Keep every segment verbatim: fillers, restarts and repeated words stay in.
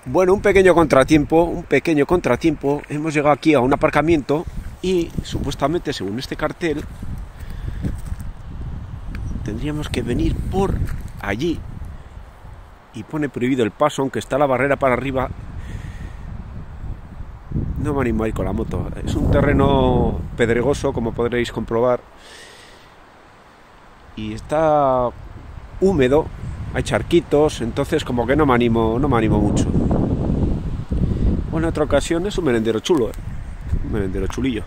Bueno, un pequeño contratiempo, un pequeño contratiempo. Hemos llegado aquí a un aparcamiento y supuestamente, según este cartel, tendríamos que venir por allí. Y pone prohibido el paso, aunque está la barrera para arriba. No me animo a ir con la moto. Es un terreno pedregoso, como podréis comprobar. Y está húmedo, hay charquitos, entonces como que no me animo, no me animo mucho. Bueno, en otra ocasión es un merendero chulo, ¿eh? Un merendero chulillo.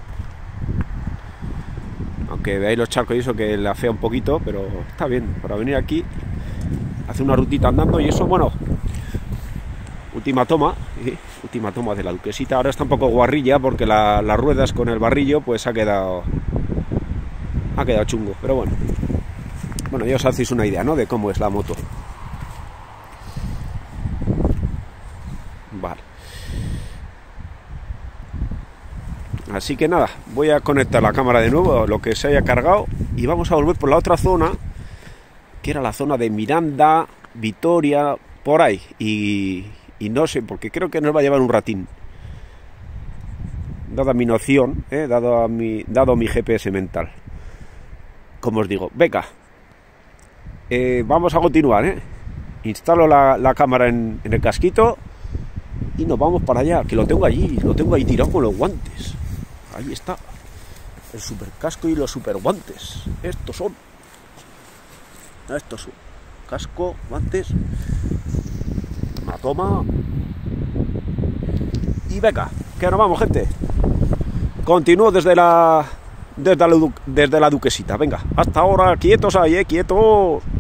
Aunque veáis los charcos y eso que la afea un poquito, pero está bien, para venir aquí, hacer una rutita andando y eso, bueno. Última toma, ¿sí? Última toma de la Duquesita. Ahora está un poco guarrilla porque la, las ruedas con el barrillo pues ha quedado, ha quedado chungo, pero bueno. Bueno, ya os hacéis una idea, ¿no?, de cómo es la moto. Vale. Así que nada, voy a conectar la cámara de nuevo, lo que se haya cargado, y vamos a volver por la otra zona, que era la zona de Miranda, Vitoria, por ahí. Y, y no sé, porque creo que nos va a llevar un ratín. Dada mi noción, ¿eh? dado, a mi, dado mi G P S mental. Como os digo, venga. Eh, vamos a continuar, ¿eh? Instalo la, la cámara en, en el casquito y nos vamos para allá, que lo tengo allí, lo tengo ahí tirado con los guantes. Ahí está, el super casco y los super guantes. Estos son, estos son, casco, guantes, una toma y venga, que nos vamos, gente. Continúo desde la, desde la, desde la Duquesita, venga, hasta ahora, quietos ahí, eh, quietos.